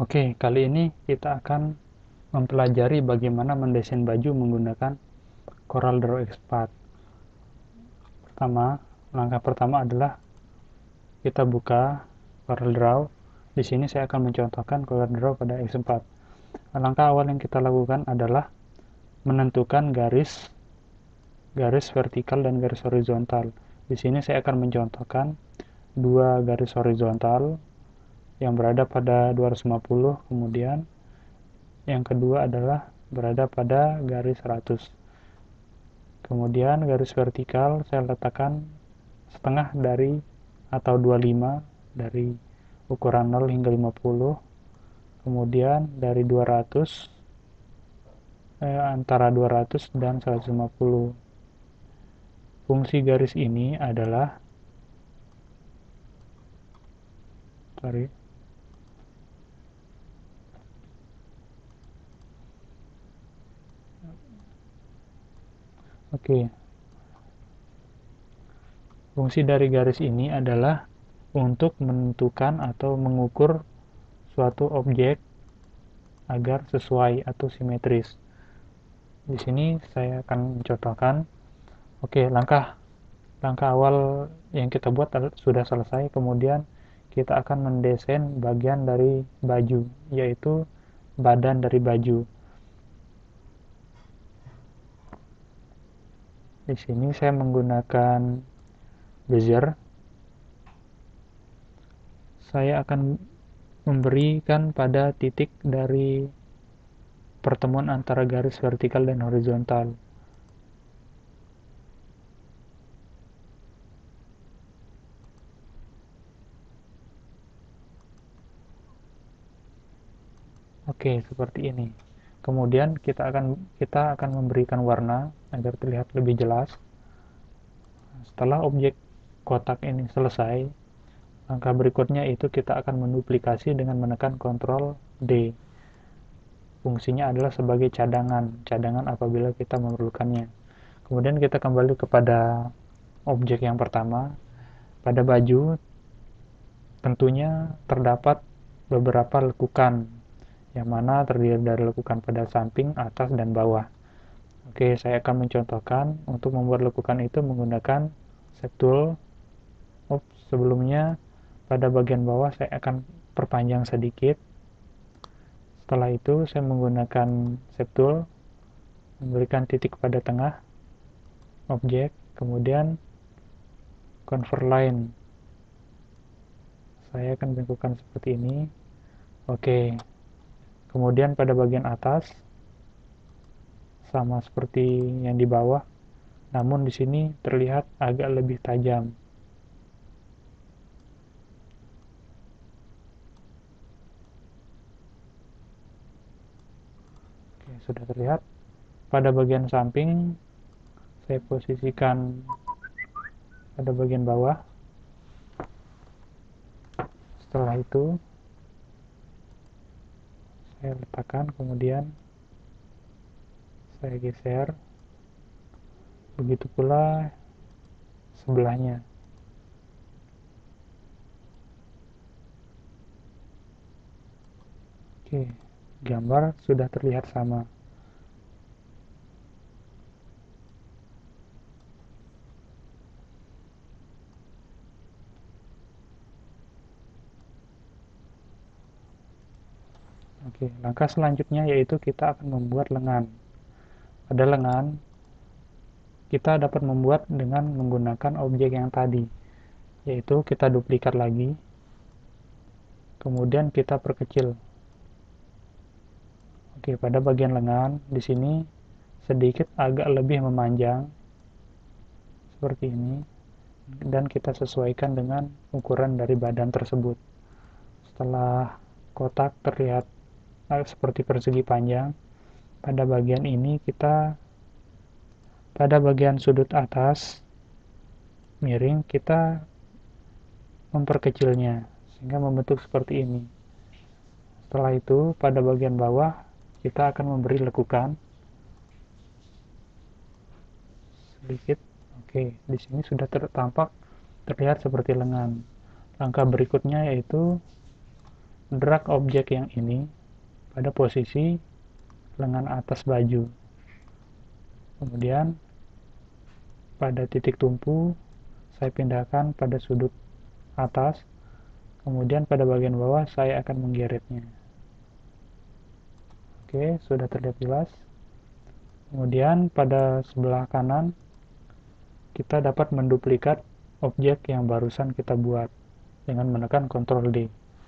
Oke, kali ini kita akan mempelajari bagaimana mendesain baju menggunakan CorelDRAW X4. Langkah pertama adalah kita buka CorelDRAW. Di sini saya akan mencontohkan CorelDRAW pada X4. Langkah awal yang kita lakukan adalah menentukan garis vertikal dan garis horizontal. Di sini saya akan mencontohkan dua garis horizontal yang berada pada 250, kemudian yang kedua adalah berada pada garis 100. Kemudian garis vertikal saya letakkan setengah dari atau 25 dari ukuran 0 hingga 50. Kemudian dari 200 antara 200 dan 150. Fungsi garis ini adalah sorry. Oke. Fungsi dari garis ini adalah untuk menentukan atau mengukur suatu objek agar sesuai atau simetris. Di sini saya akan mencontohkan. Oke, langkah awal yang kita buat sudah selesai. Kemudian kita akan mendesain bagian dari baju, yaitu badan dari baju. Di sini saya menggunakan bezier. Saya akan memberikan pada titik dari pertemuan antara garis vertikal dan horizontal. Oke, seperti ini. Kemudian kita akan memberikan warna agar terlihat lebih jelas. Setelah objek kotak ini selesai, langkah berikutnya itu kita akan menduplikasi dengan menekan Ctrl D. Fungsinya adalah sebagai cadangan apabila kita memerlukannya. Kemudian kita kembali kepada objek yang pertama. Pada baju tentunya terdapat beberapa lekukan, yang mana terdiri dari lekukan pada samping, atas, dan bawah. Oke, saya akan mencontohkan untuk membuat lekukan itu menggunakan Shape Tool. Sebelumnya pada bagian bawah saya akan perpanjang sedikit. Setelah itu saya menggunakan Shape Tool, memberikan titik pada tengah objek, kemudian Convert Line. Saya akan bengkokkan seperti ini. Oke. Kemudian pada bagian atas sama seperti yang di bawah, namun di sini terlihat agak lebih tajam. Oke, sudah terlihat. Pada bagian samping saya posisikan pada bagian bawah. Setelah itu saya letakkan, kemudian saya geser. Begitu pula sebelahnya. Oke, gambar sudah terlihat sama. Oke, langkah selanjutnya yaitu kita akan membuat lengan. Pada lengan kita dapat membuat dengan menggunakan objek yang tadi, yaitu kita duplikat lagi, kemudian kita perkecil. Oke, pada bagian lengan di sini sedikit agak lebih memanjang seperti ini, dan kita sesuaikan dengan ukuran dari badan tersebut. Setelah kotak terlihat seperti persegi panjang, pada bagian ini pada bagian sudut atas miring kita memperkecilnya sehingga membentuk seperti ini. Setelah itu pada bagian bawah kita akan memberi lekukan sedikit. Oke, di sini sudah terlihat seperti lengan. Langkah berikutnya yaitu drag objek yang ini pada posisi lengan atas baju. Kemudian pada titik tumpu saya pindahkan pada sudut atas, kemudian pada bagian bawah saya akan menggeretnya. Oke, sudah terlihat jelas. Kemudian pada sebelah kanan kita dapat menduplikat objek yang barusan kita buat dengan menekan Ctrl D.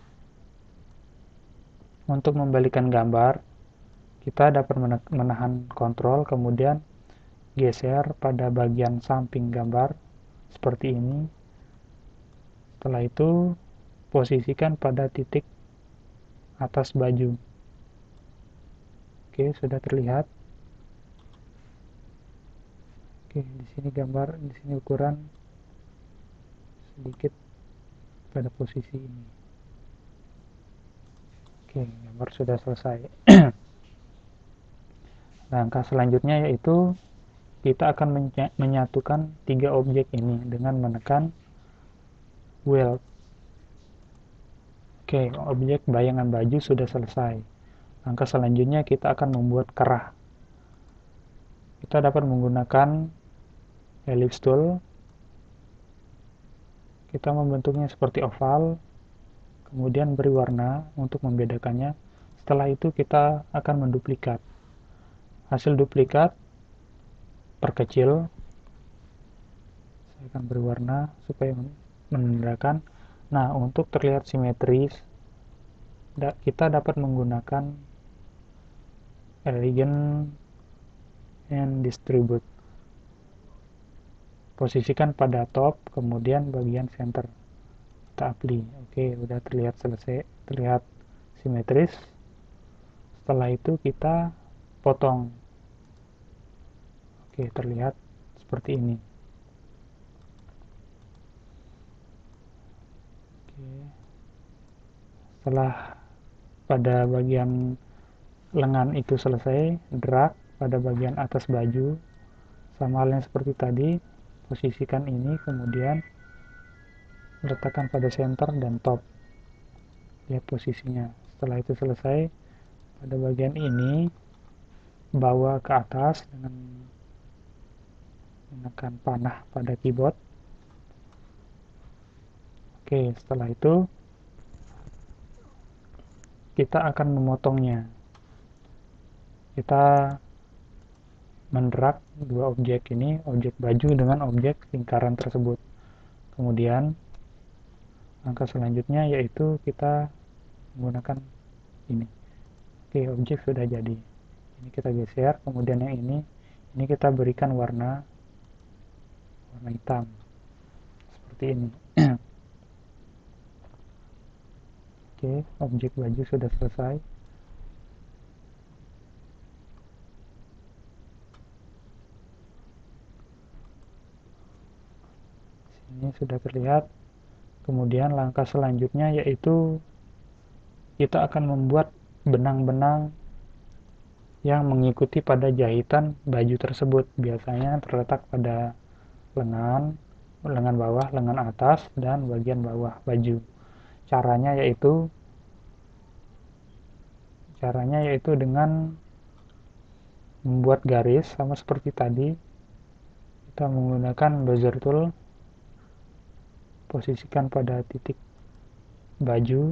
Untuk membalikan gambar, kita dapat menahan Ctrl, kemudian geser pada bagian samping gambar seperti ini. Setelah itu posisikan pada titik atas baju. Oke, sudah terlihat. Oke, di sini gambar, di sini ukuran sedikit pada posisi ini. Oke, gambar sudah selesai. Langkah selanjutnya yaitu kita akan menyatukan 3 objek ini dengan menekan weld. Oke, objek bayangan baju sudah selesai. Langkah selanjutnya kita akan membuat kerah. Kita dapat menggunakan ellipse tool. Kita membentuknya seperti oval, kemudian beri warna untuk membedakannya. Setelah itu kita akan menduplikat. Hasil duplikat perkecil. Saya akan beri warna supaya menandakan. Nah, untuk terlihat simetris, kita dapat menggunakan elegant and distribute. Posisikan pada top, kemudian bagian center. Kita apply. Oke, udah terlihat selesai, terlihat simetris. Setelah itu kita potong. Oke, terlihat seperti ini. Oke. Setelah pada bagian lengan itu selesai, drag pada bagian atas baju, sama halnya seperti tadi, posisikan ini, kemudian letakkan pada center dan top. Lihat posisinya. Setelah itu selesai, pada bagian ini bawa ke atas dengan menekan panah pada keyboard. Oke, setelah itu kita akan memotongnya. Kita mendrag 2 objek ini, objek baju dengan objek lingkaran tersebut. Kemudian langkah selanjutnya yaitu kita menggunakan ini. Oke, objek sudah jadi. Ini kita geser, kemudian yang ini kita berikan warna hitam seperti ini. Oke, objek baju sudah selesai. Ini sudah terlihat. Kemudian langkah selanjutnya yaitu kita akan membuat benang-benang yang mengikuti pada jahitan baju tersebut. Biasanya terletak pada lengan bawah, lengan atas, dan bagian bawah baju. Caranya yaitu dengan membuat garis sama seperti tadi. Kita menggunakan bezier tool, posisikan pada titik baju.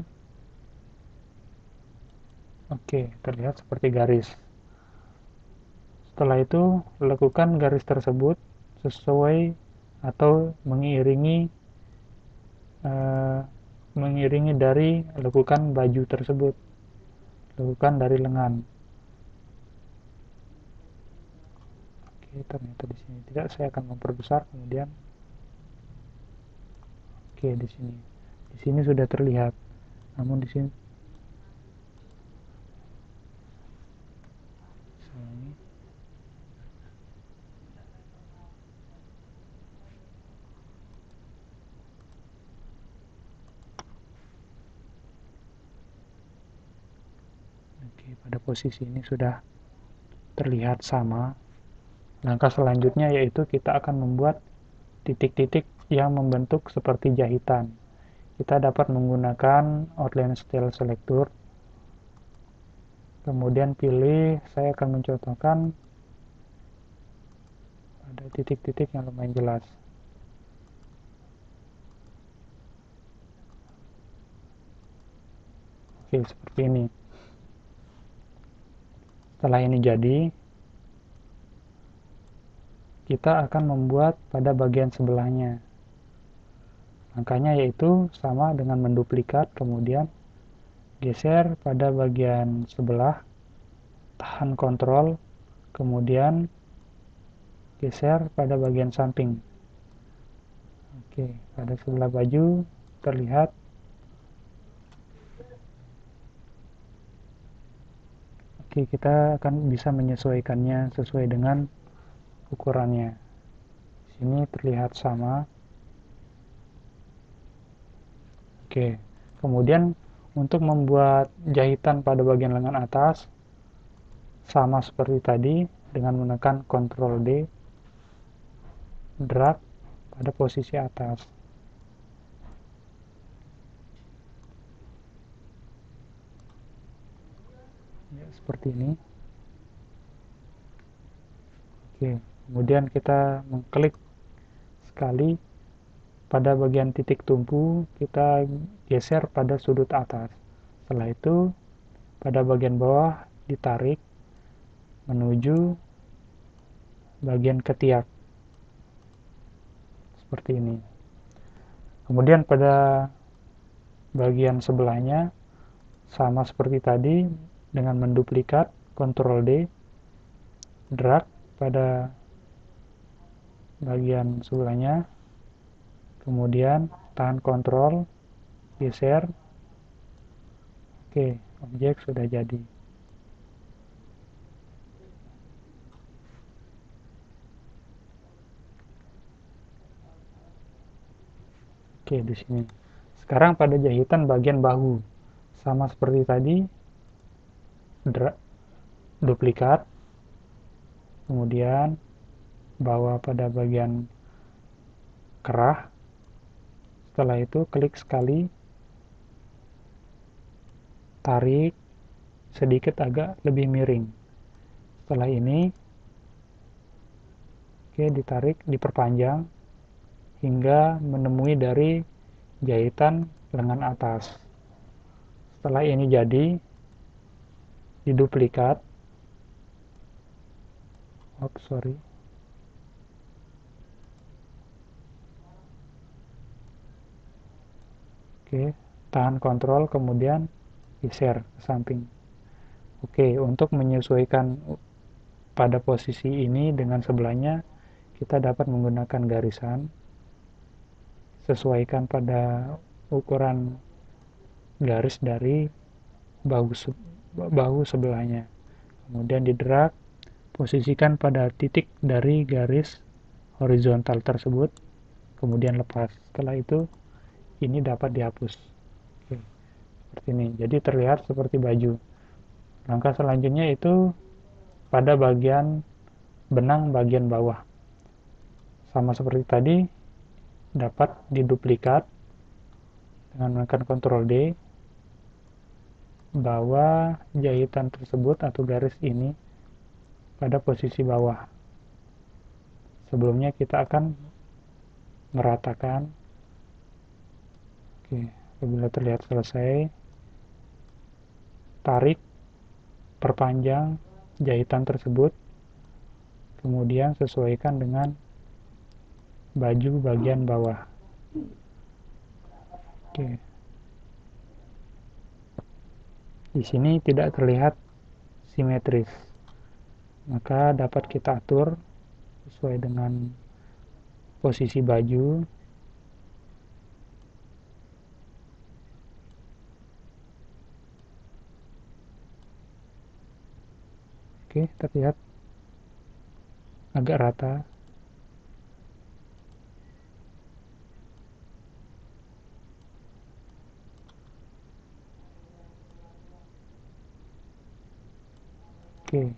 Oke, terlihat seperti garis. Setelah itu lakukan garis tersebut sesuai atau mengiringi dari lekukan baju tersebut, lekukan dari lengan. Oke, ternyata di sini tidak, saya akan memperbesar. Kemudian oke, di sini sudah terlihat, namun di sini pada posisi ini sudah terlihat sama. Langkah selanjutnya yaitu kita akan membuat titik-titik yang membentuk seperti jahitan. kita dapat menggunakan outline style selector. Kemudian pilih, saya akan mencontohkan ada titik-titik yang lumayan jelas. Oke, seperti ini. Setelah ini jadi, kita akan membuat pada bagian sebelahnya. Langkahnya yaitu sama dengan menduplikat, kemudian geser pada bagian sebelah, tahan kontrol, kemudian geser pada bagian samping. Oke, pada sebelah baju terlihat. Oke, kita akan bisa menyesuaikannya sesuai dengan ukurannya. Sini terlihat sama. Oke, kemudian untuk membuat jahitan pada bagian lengan atas, sama seperti tadi, dengan menekan Ctrl D, drag pada posisi atas. Ya, seperti ini. Oke, kemudian kita mengklik sekali pada bagian titik tumpu, kita geser pada sudut atas. Setelah itu, pada bagian bawah ditarik menuju bagian ketiak. Seperti ini. Kemudian pada bagian sebelahnya, sama seperti tadi, dengan menduplikat, Ctrl D, drag pada bagian sebelahnya, kemudian tahan kontrol, geser. Oke, objek sudah jadi. Oke, di sini. Sekarang pada jahitan bagian bahu, sama seperti tadi, duplikat, kemudian bawa pada bagian kerah. Setelah itu klik sekali, tarik sedikit agak lebih miring. Setelah ini, oke, ditarik, diperpanjang hingga menemui dari jahitan lengan atas. Setelah ini jadi, diduplikat. Sorry. Oke, tahan kontrol, kemudian geser ke samping. Oke, untuk menyesuaikan pada posisi ini dengan sebelahnya, kita dapat menggunakan garisan. Sesuaikan pada ukuran garis dari bahu sebelahnya. Kemudian didrag, posisikan pada titik dari garis horizontal tersebut, kemudian lepas. Setelah itu, ini dapat dihapus. Oke, seperti ini. Jadi terlihat seperti baju. Langkah selanjutnya itu pada bagian benang bagian bawah. Sama seperti tadi, dapat diduplikat dengan menekan Ctrl D, bawa jahitan tersebut atau garis ini pada posisi bawah. Sebelumnya kita akan meratakan. Oke, apabila terlihat selesai, tarik, perpanjang jahitan tersebut, kemudian sesuaikan dengan baju bagian bawah. Oke. Di sini tidak terlihat simetris, maka dapat kita atur sesuai dengan posisi baju. Oke, terlihat agak rata. Oke.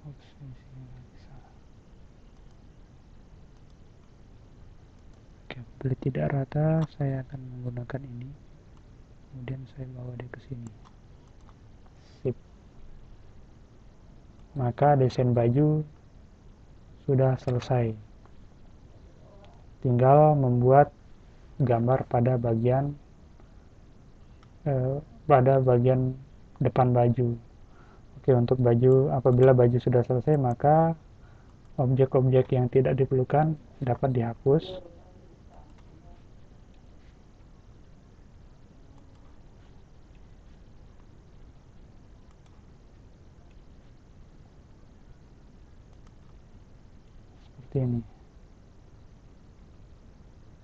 Oke. Bila tidak rata, saya akan menggunakan ini, kemudian saya bawa dia ke sini. Sip. Maka desain baju sudah selesai. Tinggal membuat gambar pada bagian depan baju. Oke, untuk baju, apabila baju sudah selesai, maka objek-objek yang tidak diperlukan dapat dihapus. Seperti ini.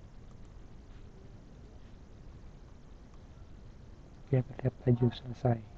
Oke, terlihat baju selesai.